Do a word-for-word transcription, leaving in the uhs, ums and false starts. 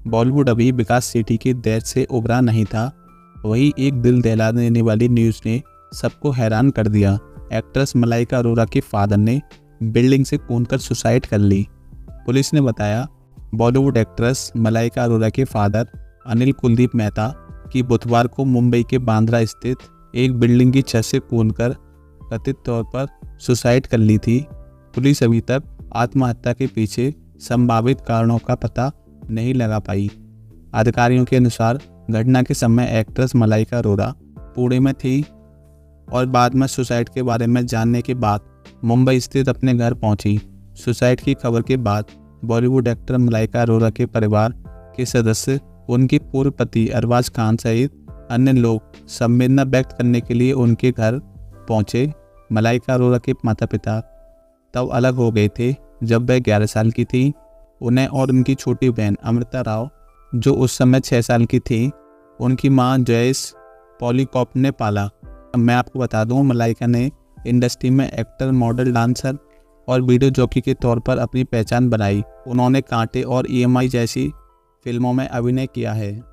बॉलीवुड अभी विकास सेठी की डेथ से उबरा नहीं था। वही एक दिल दहला देने वाली न्यूज़ ने सबको हैरान कर दिया। एक्ट्रेस मलाइका अरोरा के फादर ने बिल्डिंग से कूदकर सुसाइड कर ली। पुलिस ने बताया बॉलीवुड एक्ट्रेस मलाइका अरोरा के फादर अनिल कुलदीप मेहता की बुधवार को मुंबई के बांद्रा स्थित एक बिल्डिंग की छत से कूदकर कथित तौर पर सुसाइड कर ली थी। पुलिस अभी तक आत्महत्या के पीछे संभावित कारणों का पता नहीं लगा पाई। अधिकारियों के अनुसार घटना के समय एक्ट्रेस मलाइका अरोरा पुणे में थी और बाद में सुसाइड के बारे में जानने के बाद मुंबई स्थित अपने घर पहुंची। सुसाइड की खबर के बाद बॉलीवुड एक्टर मलाइका अरोरा के परिवार के सदस्य, उनके पूर्व पति अरबाज खान सहित अन्य लोग संवेदना व्यक्त करने के लिए उनके घर पहुंचे। मलाइका अरोरा के माता पिता तब अलग हो गए थे जब वह ग्यारह साल की थी। उन्हें और उनकी छोटी बहन अमृता राव, जो उस समय छः साल की थी, उनकी मां जयेश पॉलीकॉप ने पाला। मैं आपको बता दूं, मलाइका ने इंडस्ट्री में एक्टर, मॉडल, डांसर और वीडियो जॉकी के तौर पर अपनी पहचान बनाई। उन्होंने कांटे और ई एम आई जैसी फिल्मों में अभिनय किया है।